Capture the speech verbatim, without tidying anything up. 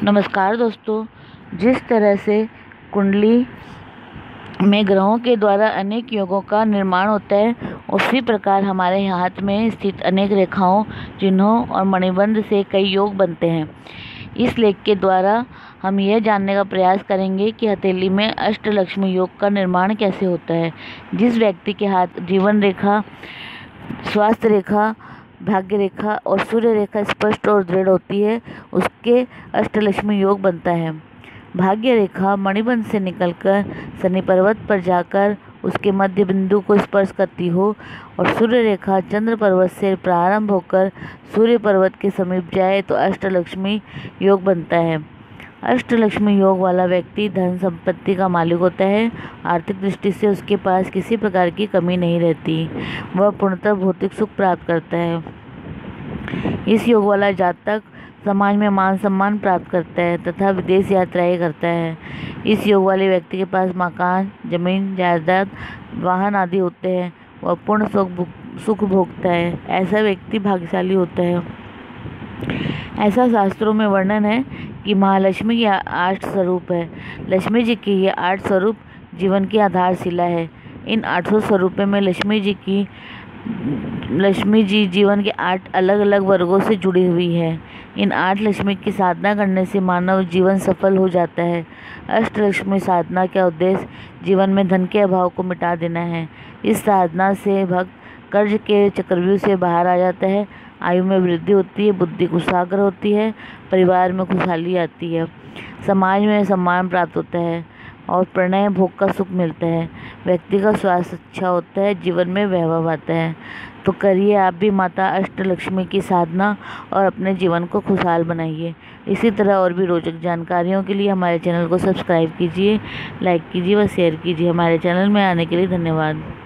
नमस्कार दोस्तों। जिस तरह से कुंडली में ग्रहों के द्वारा अनेक योगों का निर्माण होता है, उसी प्रकार हमारे हाथ में स्थित अनेक रेखाओं, चिन्हों और मणिबंध से कई योग बनते हैं। इस लेख के द्वारा हम यह जानने का प्रयास करेंगे कि हथेली में अष्टलक्ष्मी योग का निर्माण कैसे होता है। जिस व्यक्ति के हाथ जीवन रेखा, स्वास्थ्य रेखा, भाग्य रेखा और सूर्य रेखा स्पष्ट और दृढ़ होती है, उसके अष्टलक्ष्मी योग बनता है। भाग्य रेखा मणिबंध से निकलकर शनि पर्वत पर जाकर उसके मध्य बिंदु को स्पर्श करती हो और सूर्य रेखा चंद्र पर्वत से प्रारंभ होकर सूर्य पर्वत के समीप जाए तो अष्टलक्ष्मी योग बनता है। अष्टलक्ष्मी योग वाला व्यक्ति धन संपत्ति का मालिक होता है। आर्थिक दृष्टि से उसके पास किसी प्रकार की कमी नहीं रहती। वह पूर्णतः भौतिक सुख प्राप्त करता है। इस योग वाला जातक समाज में मान सम्मान प्राप्त करता है तथा विदेश यात्राएं करता है। इस योग वाले व्यक्ति के पास मकान, जमीन, जायदाद, वाहन आदि होते हैं। वह पूर्ण सुख सुख भोगता है। ऐसा व्यक्ति भाग्यशाली होता है। ऐसा शास्त्रों में वर्णन है कि महालक्ष्मी की आठ स्वरूप है। लक्ष्मी जी की ये आठ स्वरूप जीवन की आधारशिला है। इन आठों स्वरूपों में लक्ष्मी जी की लक्ष्मी जी जीवन के आठ अलग अलग वर्गों से जुड़ी हुई है। इन आठ लक्ष्मी की साधना करने से मानव जीवन सफल हो जाता है। अष्टलक्ष्मी साधना का उद्देश्य जीवन में धन के अभाव को मिटा देना है। इस साधना से भक्त कर्ज के चक्रव्यूह से बाहर आ जाता है। आयु में वृद्धि होती है, बुद्धि कुशाग्र होती है, परिवार में खुशहाली आती है, समाज में सम्मान प्राप्त होता है और प्रणय भोग का सुख मिलता है। व्यक्ति का स्वास्थ्य अच्छा होता है, जीवन में वैभव आता है। तो करिए आप भी माता अष्टलक्ष्मी की साधना और अपने जीवन को खुशहाल बनाइए। इसी तरह और भी रोचक जानकारियों के लिए हमारे चैनल को सब्सक्राइब कीजिए, लाइक कीजिए व शेयर कीजिए। हमारे चैनल में आने के लिए धन्यवाद।